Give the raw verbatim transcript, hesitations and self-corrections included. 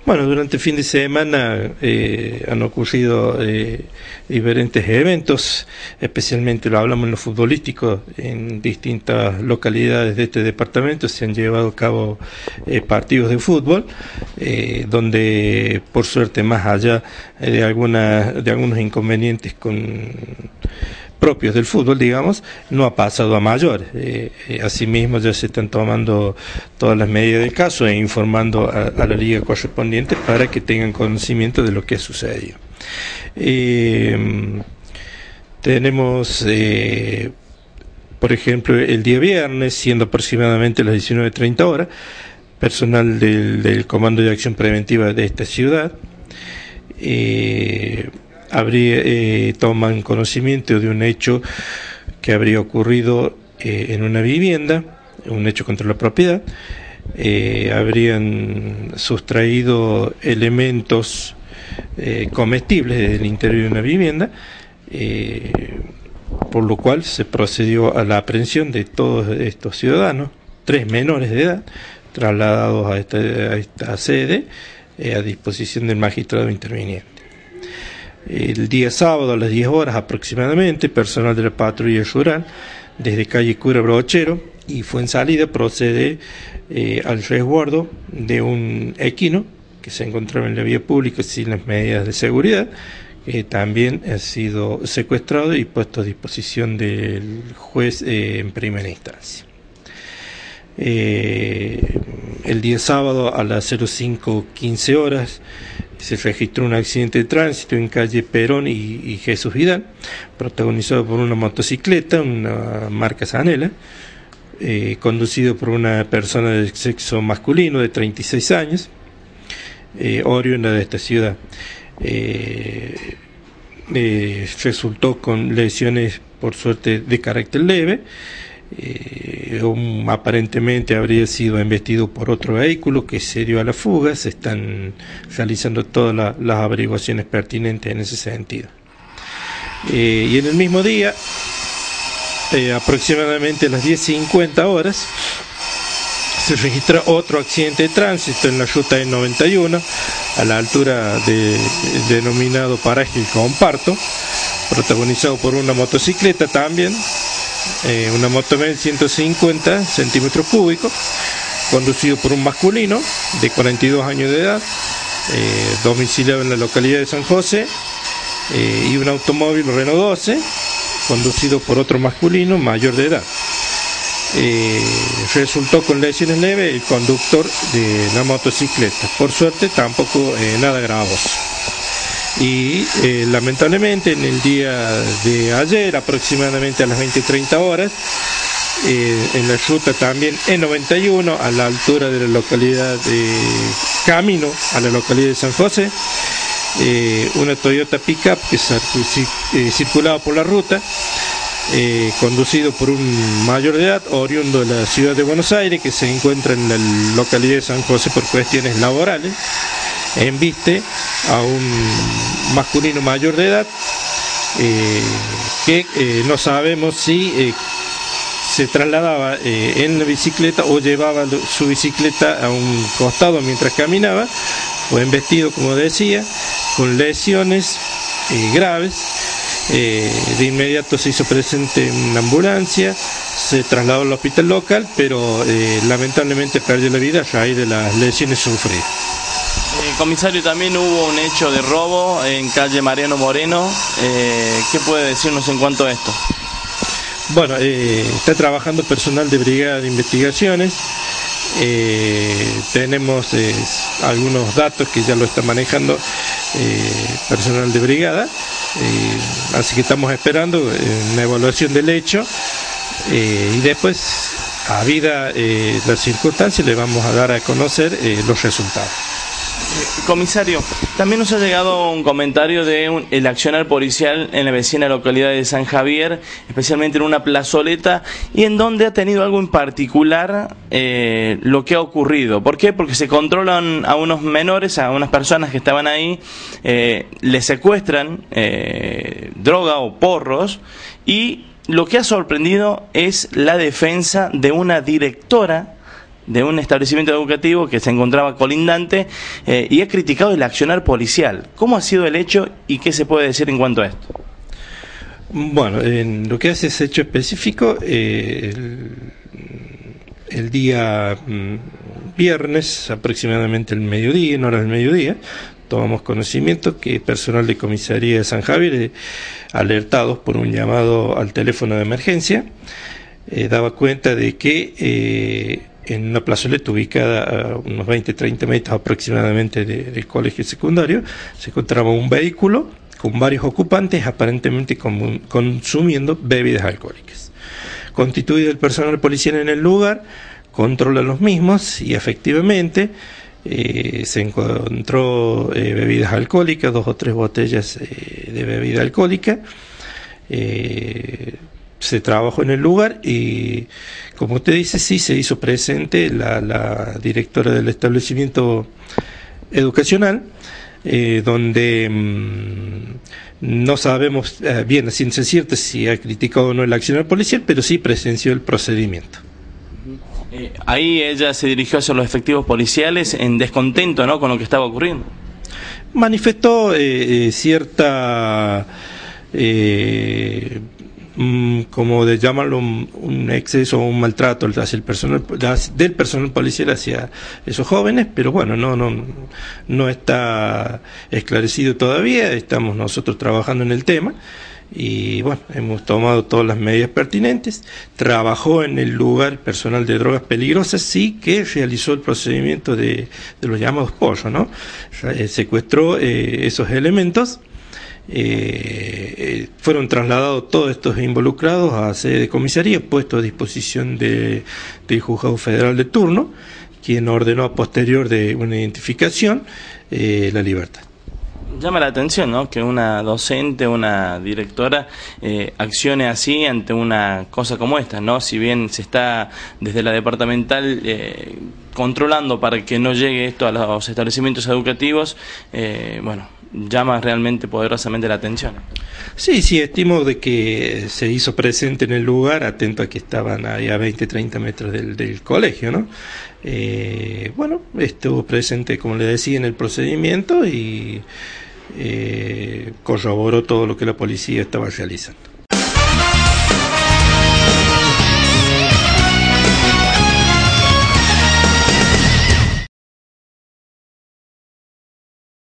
Bueno, durante el fin de semana eh, han ocurrido eh, diferentes eventos, especialmente lo hablamos en lo futbolístico, en distintas localidades de este departamento se han llevado a cabo eh, partidos de fútbol, eh, donde por suerte más allá de, alguna, de algunos inconvenientes con propios del fútbol, digamos, no ha pasado a mayores. Eh, eh, asimismo ya se están tomando todas las medidas del caso e informando a, a la liga correspondiente para que tengan conocimiento de lo que ha sucedido. Eh, tenemos, eh, por ejemplo, el día viernes, siendo aproximadamente las diecinueve treinta horas, personal del, del Comando de Acción Preventiva de esta ciudad, eh, Habría, eh, toman conocimiento de un hecho que habría ocurrido eh, en una vivienda, un hecho contra la propiedad. Eh, habrían sustraído elementos eh, comestibles del interior de una vivienda, eh, por lo cual se procedió a la aprehensión de todos estos ciudadanos, tres menores de edad, trasladados a esta, a esta sede eh, a disposición del magistrado interviniente. El día sábado a las diez horas aproximadamente, personal de la patrulla rural desde calle Cura Brochero y Fuensalida procede eh, al resguardo de un equino que se encontraba en la vía pública sin las medidas de seguridad, que también ha sido secuestrado y puesto a disposición del juez eh, en primera instancia. Eh, el día sábado a las cero cinco quince horas se registró un accidente de tránsito en calle Perón y, y Jesús Vidal, protagonizado por una motocicleta, una marca Zanela, eh, conducido por una persona de sexo masculino de treinta y seis años, eh, oriunda de esta ciudad. Eh, eh, resultó con lesiones, por suerte, de carácter leve. Eh, un, aparentemente habría sido embestido por otro vehículo que se dio a la fuga. Se están realizando todas la, las averiguaciones pertinentes en ese sentido. Eh, y en el mismo día, eh, aproximadamente a las diez cincuenta horas, se registra otro accidente de tránsito en la ruta E noventa y uno a la altura de, de denominado paraje El Comparto, protagonizado por una motocicleta también. Eh, una motomel ciento cincuenta centímetros cúbicos, conducido por un masculino de cuarenta y dos años de edad, eh, domiciliado en la localidad de San José, eh, y un automóvil Renault doce, conducido por otro masculino mayor de edad. Eh, resultó con lesiones leves el conductor de la motocicleta, por suerte tampoco eh, nada gravoso. Y eh, lamentablemente en el día de ayer, aproximadamente a las veinte treinta horas, eh, en la ruta también E noventa y uno, a la altura de la localidad de Camino, a la localidad de San José, eh, una Toyota Pickup que eh, circulaba por la ruta, eh, conducido por un mayor de edad, oriundo de la ciudad de Buenos Aires, que se encuentra en la localidad de San José por cuestiones laborales, embiste a un masculino mayor de edad, eh, que eh, no sabemos si eh, se trasladaba eh, en la bicicleta o llevaba su bicicleta a un costado mientras caminaba. Fue embestido, como decía, con lesiones eh, graves. Eh, de inmediato se hizo presente una ambulancia, se trasladó al hospital local, pero eh, lamentablemente perdió la vida a raíz de las lesiones sufridas. Eh, comisario, también hubo un hecho de robo en calle Mariano Moreno. Eh, ¿Qué puede decirnos en cuanto a esto? Bueno, eh, está trabajando personal de Brigada de Investigaciones. Eh, tenemos eh, algunos datos que ya lo está manejando eh, personal de brigada, eh, así que estamos esperando eh, una evaluación del hecho eh, y después, a vida eh, las circunstancias, le vamos a dar a conocer eh, los resultados. Comisario, también nos ha llegado un comentario de un, el accionar policial en la vecina localidad de San Javier, especialmente en una plazoleta, y en donde ha tenido algo en particular eh, lo que ha ocurrido. ¿Por qué? Porque se controlan a unos menores, a unas personas que estaban ahí, eh, les secuestran eh, droga o porros, y lo que ha sorprendido es la defensa de una directora de un establecimiento educativo que se encontraba colindante eh, y ha criticado el accionar policial. ¿Cómo ha sido el hecho y qué se puede decir en cuanto a esto? Bueno, en lo que hace ese hecho específico, eh, el, el día mm, viernes, aproximadamente el mediodía, en horas del mediodía, tomamos conocimiento que personal de comisaría de San Javier, eh, alertados por un llamado al teléfono de emergencia, eh, daba cuenta de que eh, en una plazoleta ubicada a unos veinte a treinta metros aproximadamente de, del colegio secundario, se encontraba un vehículo con varios ocupantes aparentemente com consumiendo bebidas alcohólicas. Constituido el personal policial en el lugar, controla los mismos y efectivamente eh, se encontró eh, bebidas alcohólicas, dos o tres botellas eh, de bebida alcohólica. Eh, se trabajó en el lugar y, como usted dice, sí se hizo presente la, la directora del establecimiento educacional, Eh, donde mmm, no sabemos eh, bien a ciencia cierta si ha criticado o no el accionar policial, pero sí presenció el procedimiento. Eh, ahí ella se dirigió hacia los efectivos policiales en descontento, ¿no?, con lo que estaba ocurriendo. Manifestó eh, cierta, eh, mm, como de llamarlo un, un exceso o un maltrato hacia el personal, del personal policial hacia esos jóvenes, pero bueno, no, no, no está esclarecido todavía. Estamos nosotros trabajando en el tema y bueno, hemos tomado todas las medidas pertinentes. Trabajó en el lugar personal de drogas peligrosas, sí, que realizó el procedimiento de, de los llamados pollos, ¿no? Secuestró eh, esos elementos. Eh, eh, fueron trasladados todos estos involucrados a sede de comisaría, puesto a disposición de, del juzgado federal de turno, quien ordenó a posterior de una identificación eh, la libertad. Llama la atención, ¿no?, que una docente, una directora eh, accione así ante una cosa como esta, ¿no? Si bien se está desde la departamental eh, controlando para que no llegue esto a los establecimientos educativos, eh, bueno, llama realmente poderosamente la atención. Sí, sí, estimo de que se hizo presente en el lugar, atento a que estaban ahí a veinte a treinta metros del, del colegio, ¿no? Eh, bueno, estuvo presente, como le decía, en el procedimiento y eh, corroboró todo lo que la policía estaba realizando.